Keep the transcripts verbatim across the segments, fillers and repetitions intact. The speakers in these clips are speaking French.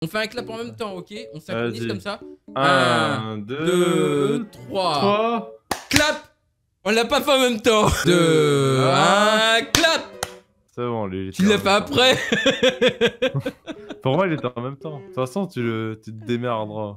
On fait un clap en même temps, ok? On synchronise comme ça. un, deux, trois. Clap! On l'a pas fait en même temps. deux, un, clap! C'est bon, lui. Tu l'as fait après? Pour moi, il était en même temps. De toute façon, tu, le... tu te démerderas.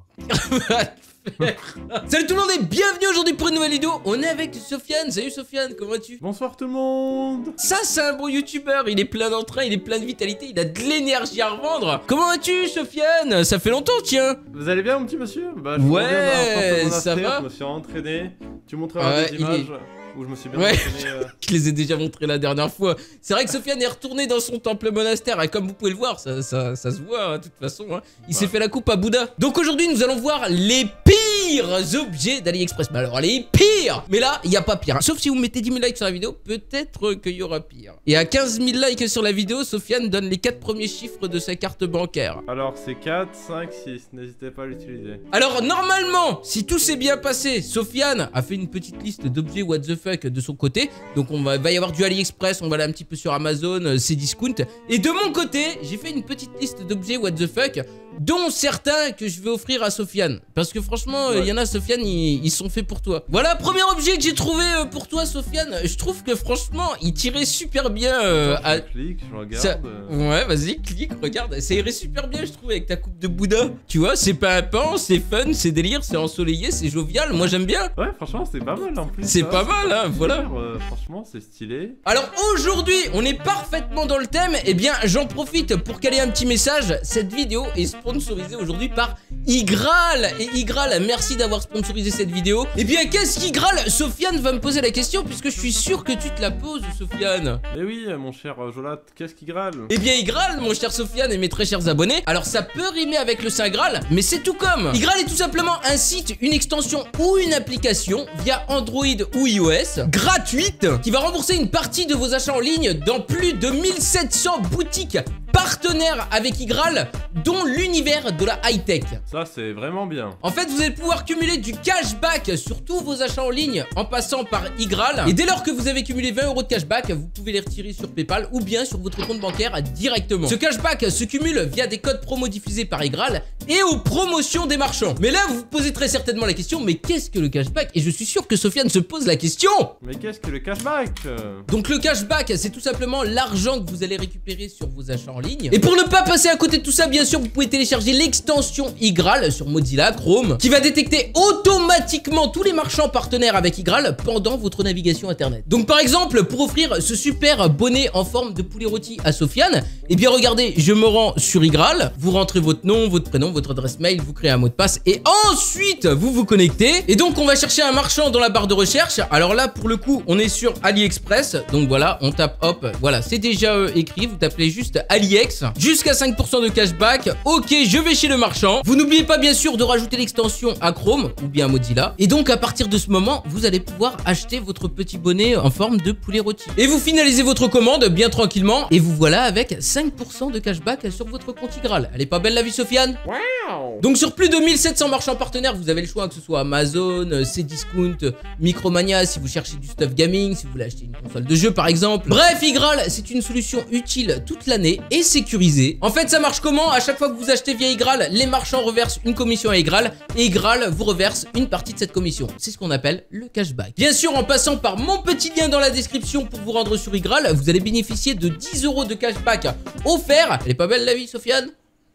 Salut tout le monde et bienvenue aujourd'hui pour une nouvelle vidéo. On est avec Sofiane. Salut Sofiane, comment vas-tu? Bonsoir tout le monde. Ça c'est un bon youtubeur, il est plein d'entrain, il est plein de vitalité, il a de l'énergie à revendre. Comment vas-tu Sofiane? Ça fait longtemps tiens. Vous allez bien mon petit monsieur? Bah, je ouais, ça va. Je me suis entraîné. Tu montreras ouais, des images est... où je me suis bien ouais. entraîné. Euh... Je les ai déjà montrés la dernière fois. C'est vrai que Sofiane est retourné dans son temple monastère et comme vous pouvez le voir, ça, ça, ça se voit hein, de toute façon. Hein. Il ouais. s'est fait la coupe à Bouddha. Donc aujourd'hui nous allons voir les pires objets d'AliExpress. Bah alors les pires. Mais là il n'y a pas pire. Sauf si vous mettez dix mille likes sur la vidéo, peut-être qu'il y aura pire. Et à quinze mille likes sur la vidéo, Sofiane donne les quatre premiers chiffres de sa carte bancaire. Alors c'est quatre, cinq, six. N'hésitez pas à l'utiliser. Alors normalement, si tout s'est bien passé, Sofiane a fait une petite liste d'objets what the fuck de son côté. Donc on va, va y avoir du AliExpress, on va aller un petit peu sur Amazon, Cdiscount. Et de mon côté, j'ai fait une petite liste d'objets what the fuck, dont certains que je vais offrir à Sofiane. Parce que franchement, il ouais. y en a, Sofiane, ils, ils sont faits pour toi. Voilà, premier objet que j'ai trouvé pour toi, Sofiane. Je trouve que franchement, il tirait super bien. Euh, à... Clique, je regarde. Ça... Ouais, vas-y, clique, regarde. Ça irait super bien, je trouve, avec ta coupe de Bouddha. Tu vois, c'est pas un pan, c'est fun, c'est délire, c'est ensoleillé, c'est jovial. Moi, j'aime bien. Ouais, franchement, c'est pas mal en plus. C'est pas mal, hein, voilà. Euh, franchement, c'est stylé. Alors aujourd'hui, on est parfaitement dans le thème. Et eh bien, j'en profite pour caler un petit message. Cette vidéo est sponsorisée aujourd'hui par Igral. Et Igral, merci d'avoir sponsorisé cette vidéo. Et eh bien, qu'est-ce qu'Igral? Sofiane va me poser la question puisque je suis sûr que tu te la poses, Sofiane. Eh oui, mon cher Jolat, qu'est-ce qu'Igral? Eh bien, Igral, mon cher Sofiane et mes très chers abonnés. Alors, ça peut rimer avec le Saint Graal, mais c'est tout comme. Igral est tout simplement un site, une extension ou une application via Android ou iOS gratuite qui va rembourser une partie de vos achats en ligne dans plus de mille sept cents boutiques partenaires avec Igral, dont l'univers de la high-tech. Ça, c'est vraiment bien. En fait, vous allez pouvoir cumuler du cashback sur tous vos achats en ligne en passant par Igral. Et dès lors que vous avez cumulé vingt euros de cashback, vous pouvez les retirer sur PayPal ou bien sur votre compte bancaire directement. Ce cashback se cumule via des codes promo diffusés par Igral et aux promotions des marchands. Mais là, vous vous posez très certainement la question, mais qu'est-ce que le cashback? Et je suis sûr que Sofiane se pose la question. Mais qu'est-ce que le cashback? Donc le cashback, c'est tout simplement l'argent que vous allez récupérer sur vos achats en ligne. Et pour ne pas passer à côté de tout ça, bien sûr, vous pouvez télécharger l'extension Igral sur Mozilla, Chrome, qui va détecter automatiquement tous les marchands partenaires avec Igral pendant votre navigation internet. Donc par exemple, pour offrir ce super bonnet en forme de poulet rôti à Sofiane, eh bien regardez, je me rends sur Igral, vous rentrez votre nom, votre prénom, votre adresse mail, vous créez un mot de passe et ensuite vous vous connectez. Et donc on va chercher un marchand dans la barre de recherche. Alors là, pour le coup, on est sur AliExpress. Donc voilà, on tape hop, voilà, c'est déjà euh, écrit, vous tapez juste AliEx. Jusqu'à cinq pour cent de cashback. Ok, je vais chez le marchand. Vous n'oubliez pas bien sûr de rajouter l'extension à Chrome ou bien à Mozilla. Et donc à partir de ce moment, vous allez pouvoir acheter votre petit bonnet en forme de poulet rôti. Et vous finalisez votre commande bien tranquillement. Et vous voilà avec cinq pour cent de cashback sur votre compte Igral. Elle est pas belle la vie, Sofiane? Wow. Donc sur plus de mille sept cents marchands partenaires, vous avez le choix, que ce soit Amazon, Cdiscount, Micromania si vous cherchez du stuff gaming, si vous voulez acheter une console de jeu par exemple. Bref, Igral, c'est une solution utile toute l'année et sécurisé. En fait, ça marche comment? À chaque fois que vous achetez via Igral, les marchands reversent une commission à Igral et Igral vous reverse une partie de cette commission. C'est ce qu'on appelle le cashback. Bien sûr, en passant par mon petit lien dans la description pour vous rendre sur Igral, vous allez bénéficier de dix euros de cashback offert. Elle est pas belle la vie, Sofiane?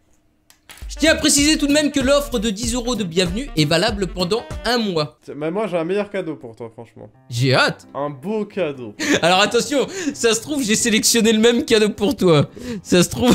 Je tiens à préciser tout de même que l'offre de dix euros de bienvenue est valable pendant un mois. Mais moi j'ai un meilleur cadeau pour toi, franchement. J'ai hâte. Un beau cadeau. Alors attention, ça se trouve j'ai sélectionné le même cadeau pour toi. Ça se trouve...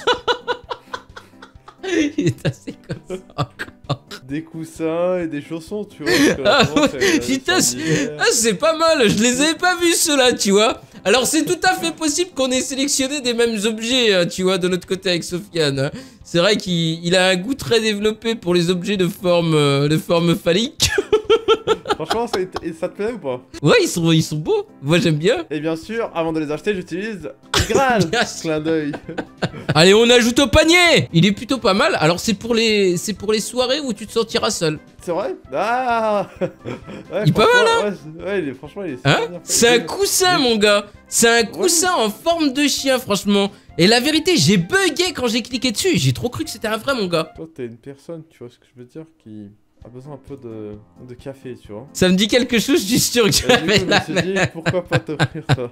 Il est assez comme ça encore. Des coussins et des chaussons, tu vois. Ah ouais, putain, c'est pas mal. Je les avais pas vus ceux-là, tu vois. Alors c'est tout à fait possible qu'on ait sélectionné des mêmes objets, tu vois, de notre côté avec Sofiane. C'est vrai qu'il a un goût très développé pour les objets de forme, de forme phallique. Franchement, ça, ça te plaît ou pas? Ouais, ils sont, ils sont beaux. Moi, j'aime bien. Et bien sûr, avant de les acheter, j'utilise Igral. Clin d'œil. Allez, on ajoute au panier. Il est plutôt pas mal. Alors, c'est pour les, c'est pour les soirées où tu te sentiras seul. C'est vrai? Ah ouais, il est pas mal, hein? Ouais, ouais, il est, franchement, il est hein? C'est un coussin, mon gars. C'est un coussin ouais. en forme de chien, franchement. Et la vérité, j'ai bugué quand j'ai cliqué dessus. J'ai trop cru que c'était un vrai, mon gars. Toi, t'es une personne, tu vois ce que je veux dire, qui a besoin un peu de, de café, tu vois. Ça me dit quelque chose, je suis sûr que tu Et avais du coup, la je me suis dit, pourquoi pas t'offrir ça.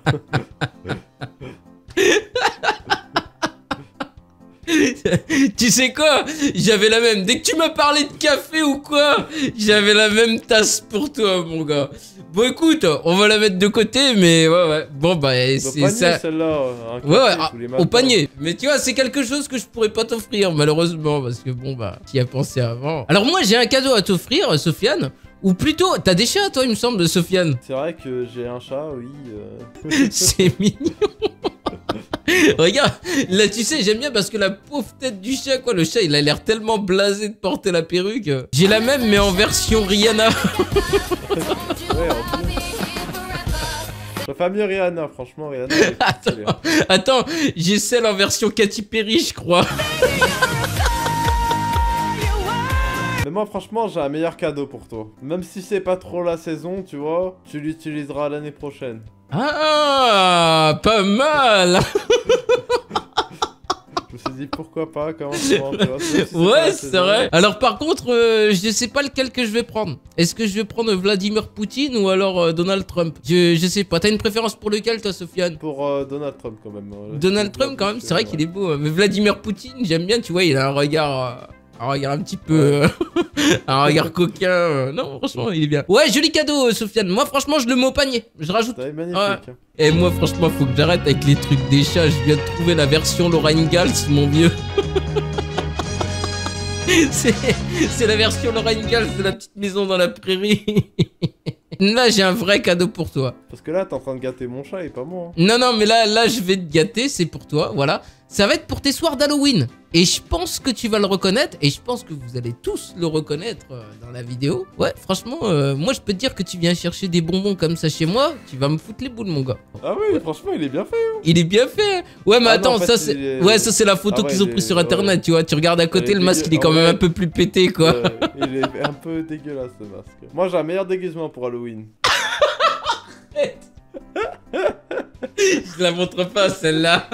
Tu sais quoi? J'avais la même. Dès que tu m'as parlé de café ou quoi, j'avais la même tasse pour toi, mon gars. Bon, écoute, on va la mettre de côté, mais ouais, ouais. Bon, bah, c'est ça. Celle-là, ouais, ouais, ah, au panier. Mais tu vois, c'est quelque chose que je pourrais pas t'offrir, malheureusement, parce que bon, bah, t'y as pensé avant. Alors, moi, j'ai un cadeau à t'offrir, Sofiane. Ou plutôt, t'as des chats, toi, il me semble, de Sofiane. C'est vrai que j'ai un chat, oui. Euh... C'est mignon. Regarde, là tu sais, j'aime bien parce que la pauvre tête du chat, quoi, le chat il a l'air tellement blasé de porter la perruque. J'ai la même mais en version Rihanna. Ouais, en plus. Je préfère mieux Rihanna, franchement, Rihanna. Attends, attends, j'ai celle en version Katy Perry, je crois. Mais moi, franchement, j'ai un meilleur cadeau pour toi. Même si c'est pas trop la saison, tu vois, tu l'utiliseras l'année prochaine. Ah, pas mal. Je me suis dit pourquoi pas, comment comment, tu vois, si ouais, c'est vrai. Alors par contre, euh, je sais pas lequel que je vais prendre. Est-ce que je vais prendre Vladimir Poutine ou alors euh, Donald Trump? je, je sais pas. T'as une préférence pour lequel, toi, Sofiane? Pour euh, Donald Trump, quand même. Euh, Donald Trump, quand même, c'est vrai qu'il est beau. Hein. Mais Vladimir Poutine, j'aime bien, tu vois, il a un regard... Euh... Un regard un petit peu... Ouais. un regard coquin... Euh... Non, franchement, il est bien. Ouais, joli cadeau, Sofiane. Moi, franchement, je le mets au panier. Je rajoute... C'est magnifique. Ouais. Et moi, franchement, faut que j'arrête avec les trucs des chats. Je viens de trouver la version Laura Ingalls, mon vieux. C'est la version Laura Ingalls de la petite maison dans la prairie. Là, j'ai un vrai cadeau pour toi. Parce que là, t'es en train de gâter mon chat et pas moi. Hein. Non, non, mais là, là, je vais te gâter, c'est pour toi, voilà. Ça va être pour tes soirs d'Halloween. Et je pense que tu vas le reconnaître, et je pense que vous allez tous le reconnaître euh, dans la vidéo. Ouais, franchement, euh, moi, je peux te dire que tu viens chercher des bonbons comme ça chez moi, tu vas me foutre les boules, mon gars. Ah oui, ouais. Franchement, il est bien fait. Hein. Il est bien fait. Ouais, mais ah attends, non, en fait, ça, c'est est... ouais, ça, c'est la photo ah ouais, qu'ils ont pris sur Internet, ouais. Tu vois. Tu regardes à côté, le masque, il est quand ah ouais. même un peu plus pété, quoi. Euh, il est un peu dégueulasse, ce masque. Moi, j'ai un meilleur déguisement pour Halloween. Je la montre pas, celle-là.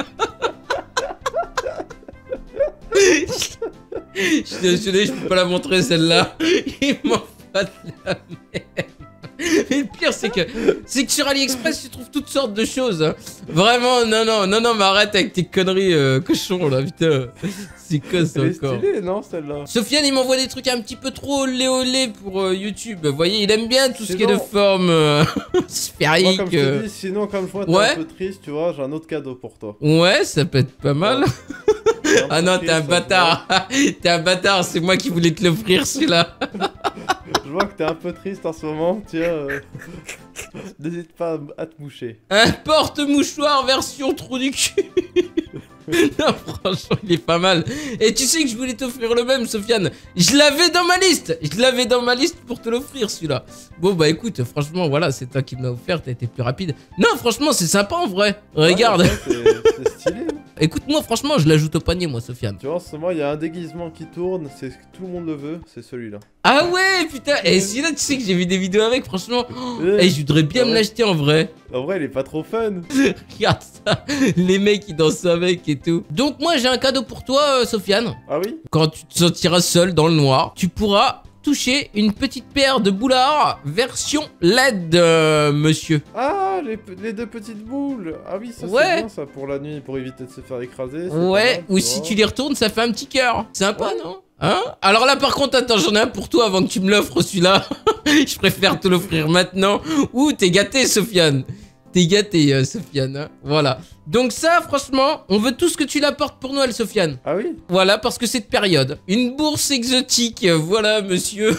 Je suis désolé, je peux pas la montrer, celle-là. Il m'en fait de la merde. Mais le pire, c'est que c'est que sur AliExpress, tu trouves toutes sortes de choses. Hein. Vraiment, non, non, non, non, mais arrête avec tes conneries, euh, cochon, là, putain. C'est quoi ça encore? Elle est stylée, non, celle-là? Sofiane, il m'envoie des trucs un petit peu trop olé olé pour euh, YouTube. Vous voyez, il aime bien tout ce qui est de forme euh, sphérique. Moi, comme je te dis, sinon, comme je vois, t'es ouais. un peu triste, tu vois, j'ai un autre cadeau pour toi. Ouais, ça peut être pas mal. Ouais. Ah non, t'es un bâtard. T'es un bâtard, c'est moi qui voulais te l'offrir, celui-là. Je vois que t'es un peu triste en ce moment, tiens. Euh... N'hésite pas à te moucher. Un porte-mouchoir version trou du cul. Non, franchement, il est pas mal. Et tu sais que je voulais t'offrir le même, Sofiane. Je l'avais dans ma liste. Je l'avais dans ma liste pour te l'offrir, celui-là. Bon, bah écoute, franchement, voilà, c'est toi qui me l'as offert. T'as été plus rapide. Non, franchement, c'est sympa en vrai. Regarde. Ouais, c'est stylé. Écoute-moi, franchement, je l'ajoute au panier, moi, Sofiane. Tu vois, en ce moment, il y a un déguisement qui tourne. C'est ce que tout le monde le veut. C'est celui-là. Ah ouais, putain. Et celui-là, tu sais que j'ai vu des vidéos avec, franchement. Et je voudrais bien ah ouais. me l'acheter en vrai. En vrai, il est pas trop fun. Regarde ça. Les mecs, ils dansent avec et tout. Donc, moi, j'ai un cadeau pour toi, euh, Sofiane. Ah oui? Quand tu te sentiras seul dans le noir, tu pourras toucher une petite paire de boulards version L E D, euh, monsieur. Ah, les, les deux petites boules. Ah oui, ça ouais. c'est bien ça pour la nuit, pour éviter de se faire écraser. Ouais, mal, ou si vois. tu les retournes, ça fait un petit cœur. Sympa, ouais. non? Hein? Alors là, par contre, attends, j'en ai un pour toi avant que tu me l'offres, celui-là. Je préfère te l'offrir maintenant. Ouh, t'es gâté, Sofiane. T'es gâté, euh, Sofiane. Hein? Voilà. Donc ça, franchement, on veut tout ce que tu l'apportes pour Noël, Sofiane. Ah oui? Voilà, parce que cette période. Une bourse exotique, voilà, monsieur.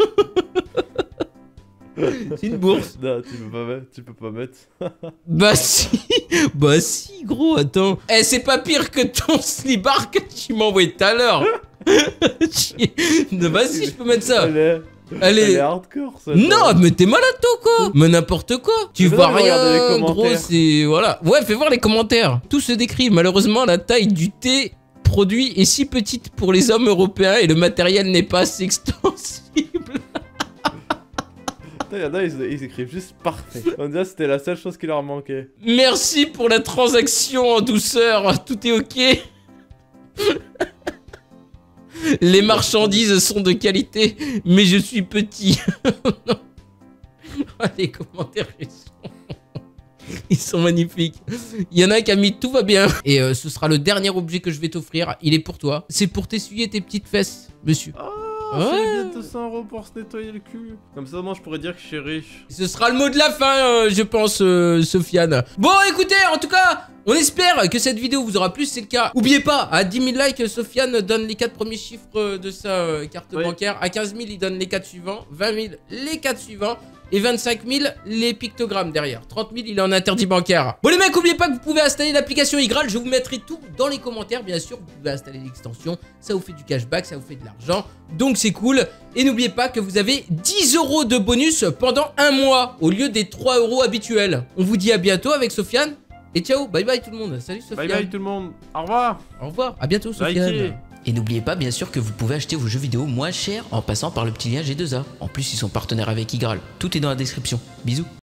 C'est une bourse. Non, tu peux pas mettre. Tu peux pas mettre. Bah si. Bah si, gros, attends. Eh, c'est pas pire que ton slibard que tu m'as envoyé tout à l'heure. Bah si, je peux mettre ça. Allez. Elle est... Elle est hardcore, ça. Non, mais t'es malade, toi, quoi. Mais n'importe quoi. Tu vois rien, gros, c'est... Voilà. Ouais, fais voir les commentaires. Tout se décrit. Malheureusement, la taille du thé produit est si petite pour les hommes européens et le matériel n'est pas assez extensible. Il y en a, ils, ils écrivent juste parfait. On dirait que c'était la seule chose qui leur manquait. Merci pour la transaction en douceur. Tout est ok. Les marchandises sont de qualité, mais je suis petit. Les commentaires, ils sont... ils sont magnifiques. Il y en a un qui a mis tout va bien. Et euh, ce sera le dernier objet que je vais t'offrir. Il est pour toi. C'est pour t'essuyer tes petites fesses, monsieur. Oh, Ouais. c'est bientôt cent euros pour se nettoyer le cul. Comme ça, moi, je pourrais dire que je suis riche. Ce sera le mot de la fin, euh, je pense, euh, Sofiane. Bon, écoutez, en tout cas, on espère que cette vidéo vous aura plu. C'est le cas. N'oubliez pas, à dix mille likes, Sofiane donne les quatre premiers chiffres de sa euh, carte Oui. bancaire. À quinze mille, il donne les quatre suivants. vingt mille, les quatre suivants. Et vingt-cinq mille, les pictogrammes derrière. trente mille, il est en interdit bancaire. Bon les mecs, n'oubliez pas que vous pouvez installer l'application Igral. Je vous mettrai tout dans les commentaires, bien sûr. Vous pouvez installer l'extension. Ça vous fait du cashback, ça vous fait de l'argent. Donc c'est cool. Et n'oubliez pas que vous avez dix euros de bonus pendant un mois au lieu des trois euros habituels. On vous dit à bientôt avec Sofiane. Et ciao, bye bye tout le monde. Salut Sofiane. Bye bye tout le monde. Au revoir. Au revoir, à bientôt Sofiane. Likez. Et n'oubliez pas bien sûr que vous pouvez acheter vos jeux vidéo moins chers en passant par le petit lien G deux A. En plus ils sont partenaires avec Igral. Tout est dans la description. Bisous.